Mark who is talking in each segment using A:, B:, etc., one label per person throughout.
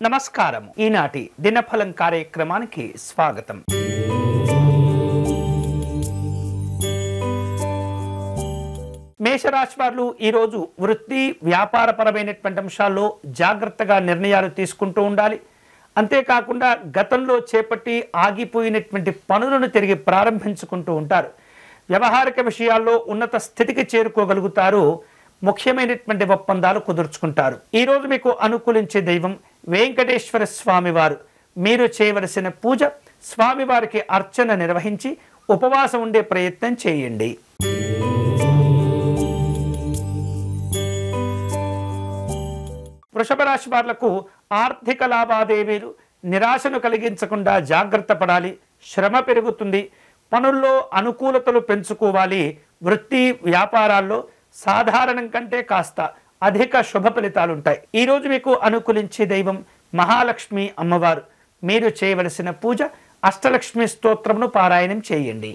A: నమస్కారం. ఈనాటి దినఫలం కార్యక్రమానికి స్వాగతం. మేషరాశి వారు ఈరోజు వృత్తి వ్యాపారపరమైనటువంటి అంశాల్లో జాగ్రత్తగా నిర్ణయాలు తీసుకుంటూ ఉండాలి. అంతేకాకుండా గతంలో చేపట్టి ఆగిపోయినటువంటి పనులను తిరిగి ప్రారంభించుకుంటూ ఉంటారు. వ్యవహారిక విషయాల్లో ఉన్నత స్థితికి చేరుకోగలుగుతారు. ముఖ్యమైనటువంటి ఒప్పందాలు కుదుర్చుకుంటారు. ఈరోజు మీకు అనుకూలించే దైవం వెంకటేశ్వర స్వామి వారు. మీరు చేయవలసిన పూజ, స్వామివారికి అర్చన నిర్వహించి ఉపవాసం ఉండే ప్రయత్నం చేయండి. వృషభ రాశి వాళ్లకు ఆర్థిక లావాదేవీలు నిరాశను కలిగించకుండా జాగ్రత్త పడాలి. శ్రమ పెరుగుతుంది. పనుల్లో అనుకూలతలు పెంచుకోవాలి. వృత్తి వ్యాపారాల్లో సాధారణం కంటే కాస్త అధిక శుభ ఫలితాలుంటాయి. ఈరోజు మీకు అనుకూలించే దైవం మహాలక్ష్మి అమ్మవారు. మీరు చేయవలసిన పూజ అష్టలక్ష్మి స్తోత్రమును పారాయణం చేయండి.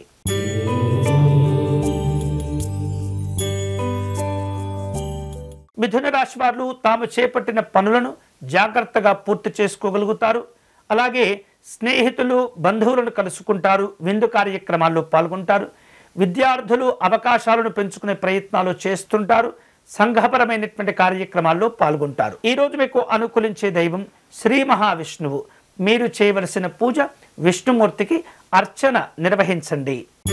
A: మిథున రాశి వారు తాము చేపట్టిన పనులను జాగ్రత్తగా పూర్తి చేసుకోగలుగుతారు. అలాగే స్నేహితులు బంధువులను కలుసుకుంటారు. విందు కార్యక్రమాల్లో పాల్గొంటారు. విద్యార్థులు అవకాశాలను పెంచుకునే ప్రయత్నాలు చేస్తుంటారు. సంఘపరమైనటువంటి కార్యక్రమాల్లో పాల్గొంటారు. ఈరోజు మీకు అనుకూలించే దైవం శ్రీ మహావిష్ణువు. మీరు చేయవలసిన పూజ విష్ణుమూర్తికి అర్చన నిర్వహించండి.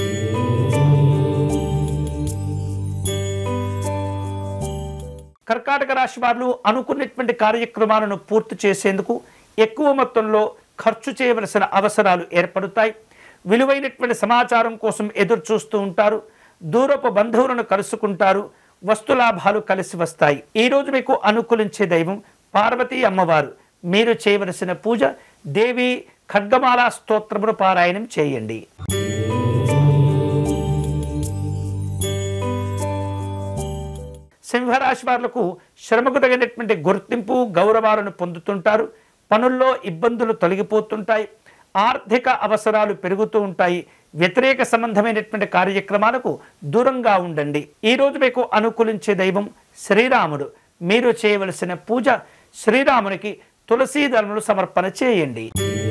A: కర్కాటక రాశి వారు అనుకున్నటువంటి కార్యక్రమాలను పూర్తి చేసేందుకు ఎక్కువ మొత్తంలో ఖర్చు చేయవలసిన అవసరాలు ఏర్పడతాయి. విలువైనటువంటి సమాచారం కోసం ఎదురు చూస్తూ ఉంటారు. దూరపు బంధువులను కలుసుకుంటారు. వస్తులాభాలు కలిసి వస్తాయి. ఈరోజు మీకు అనుకూలించే దైవం పార్వతీ అమ్మవారు. మీరు చేయవలసిన పూజ దేవి ఖడ్గమాల స్తోత్రమును పారాయణం చేయండి. సింహరాశి వాళ్లకు శ్రమకు తగినటువంటి గుర్తింపు గౌరవాలను పొందుతుంటారు. పనుల్లో ఇబ్బందులు తొలగిపోతుంటాయి. ఆర్థిక అవసరాలు పెరుగుతూ ఉంటాయి. వ్యతిరేక సంబంధమైనటువంటి కార్యక్రమాలకు దూరంగా ఉండండి. ఈరోజు మీకు అనుకూలించే దైవం శ్రీరాముడు. మీరు చేయవలసిన పూజ శ్రీరామునికి తులసీ దళములు సమర్పణ చేయండి.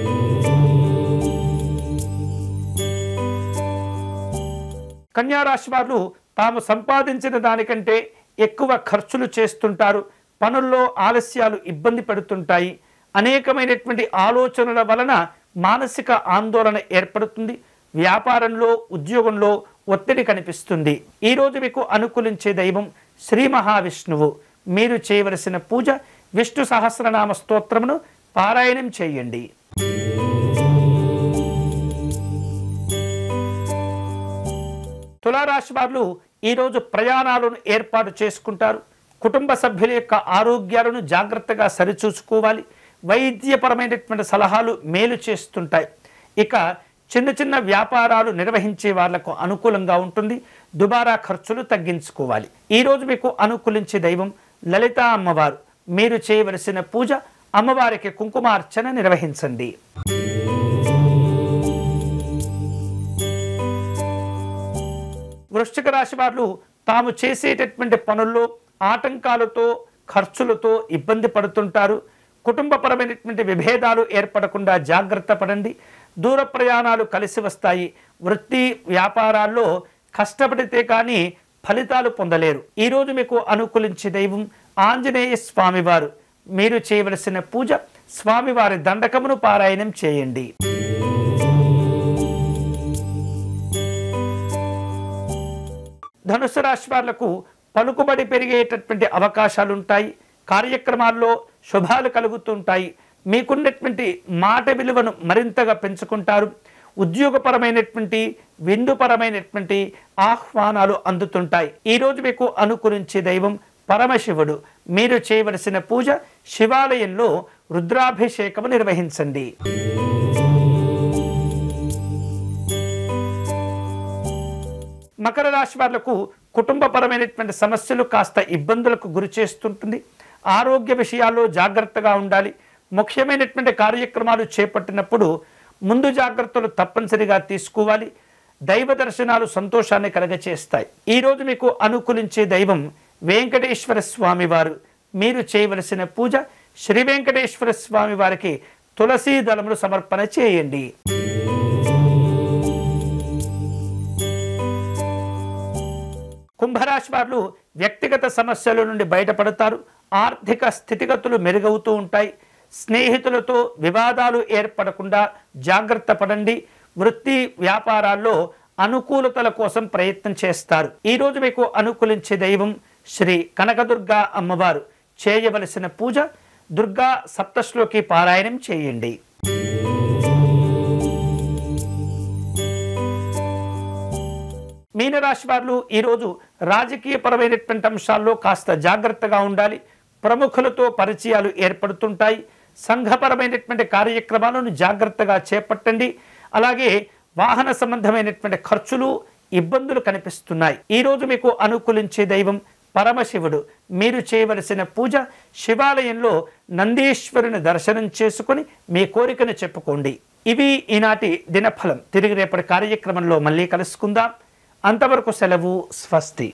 A: కన్యారాశి వారు తాము సంపాదించిన దానికంటే ఎక్కువ ఖర్చులు చేస్తుంటారు. పనుల్లో ఆలస్యాలు ఇబ్బంది పడుతుంటాయి. అనేకమైనటువంటి ఆలోచనల వలన మానసిక ఆందోళన ఏర్పడుతుంది. వ్యాపారంలో ఉద్యోగంలో ఒత్తిడి కనిపిస్తుంది. ఈరోజు మీకు అనుకూలించే దైవం శ్రీ మహావిష్ణువు. మీరు చేయవలసిన పూజ విష్ణు సహస్రనామ స్తోత్రమును పారాయణం చేయండి. తులారాశి వారు ఈరోజు ప్రయాణాలను ఏర్పాటు చేసుకుంటారు. కుటుంబ సభ్యుల యొక్క ఆరోగ్యాలను జాగ్రత్తగా సరిచూసుకోవాలి. వైద్యపరమైనటువంటి సలహాలు మేలు చేస్తుంటాయి. ఇక చిన్న చిన్న వ్యాపారాలు నిర్వహించే వాళ్లకు అనుకూలంగా ఉంటుంది. దుబారా ఖర్చులు తగ్గించుకోవాలి. ఈరోజు మీకు అనుకూలించే దైవం లలితా అమ్మవారు. మీరు చేయవలసిన పూజ అమ్మవారికి కుంకుమార్చన నిర్వహించండి. వృశ్చిక రాశి వారు తాము చేసేటటువంటి పనుల్లో ఆటంకాలతో ఖర్చులతో ఇబ్బంది పడుతుంటారు. కుటుంబపరమైనటువంటి విభేదాలు ఏర్పడకుండా జాగ్రత్త పడండి. దూర ప్రయాణాలు కలిసి వస్తాయి. వృత్తి వ్యాపారాల్లో కష్టపడితే కానీ ఫలితాలు పొందలేరు. ఈరోజు మీకు అనుకూలించే దైవం ఆంజనేయ స్వామివారు. మీరు చేయవలసిన పూజ స్వామివారి దండకమును పారాయణం చేయండి. ధనుసు రాశి వాళ్లకు పలుకుబడి పెరిగేటటువంటి అవకాశాలుంటాయి. కార్యక్రమాల్లో శుభాలు కలుగుతుంటాయి. మీకున్నటువంటి మాట విలువను మరింతగా పెంచుకుంటారు. ఉద్యోగపరమైనటువంటి విందుపరమైనటువంటి ఆహ్వానాలు అందుతుంటాయి. ఈరోజు మీకు అనుకూలించే దైవం పరమశివుడు. మీరు చేయవలసిన పూజ శివాలయంలో రుద్రాభిషేకము నిర్వహించండి. మకర రాశి వాళ్లకు కుటుంబపరమైనటువంటి సమస్యలు కాస్త ఇబ్బందులకు గురి చేస్తుంటుంది. ఆరోగ్య విషయాల్లో జాగ్రత్తగా ఉండాలి. ముఖ్యమైనటువంటి కార్యక్రమాలు చేపట్టినప్పుడు ముందు జాగ్రత్తలు తప్పనిసరిగా తీసుకోవాలి. దైవ దర్శనాలు సంతోషాన్ని కలగచేస్తాయి. ఈరోజు మీకు అనుకూలించే దైవం వెంకటేశ్వర స్వామి వారు. మీరు చేయవలసిన పూజ శ్రీ వెంకటేశ్వర స్వామి వారికి తులసీ దళములు సమర్పణ చేయండి. కుంభరాశి వారు వ్యక్తిగత సమస్యల నుండి బయటపడతారు. ఆర్థిక స్థితిగతులు మెరుగవుతూ ఉంటాయి. స్నేహితులతో వివాదాలు ఏర్పడకుండా జాగ్రత్త పడండి. వృత్తి వ్యాపారాల్లో అనుకూలతల కోసం ప్రయత్నం చేస్తారు. ఈరోజు మీకు అనుకూలించే దైవం శ్రీ కనకదుర్గా అమ్మవారు. చేయవలసిన పూజ దుర్గా సప్తశ్లోకి పారాయణం చేయండి. మీనరాశి వారు ఈరోజు రాజకీయపరమైనటువంటి అంశాల్లో కాస్త జాగ్రత్తగా ఉండాలి. ప్రముఖులతో పరిచయాలు ఏర్పడుతుంటాయి. సంఘపరమైనటువంటి కార్యక్రమాలను జాగ్రత్తగా చేపట్టండి. అలాగే వాహన సంబంధమైనటువంటి ఖర్చులు ఇబ్బందులు కనిపిస్తున్నాయి. ఈరోజు మీకు అనుకూలించే దైవం పరమశివుడు. మీరు చేయవలసిన పూజ శివాలయంలో నందీశ్వరుని దర్శనం చేసుకుని మీ కోరికను చెప్పుకోండి. ఇవి ఈనాటి దినఫలం. తిరిగి రేపటి కార్యక్రమంలో మళ్ళీ కలుసుకుందాం. అంతవరకు సెలవు. స్వస్తి.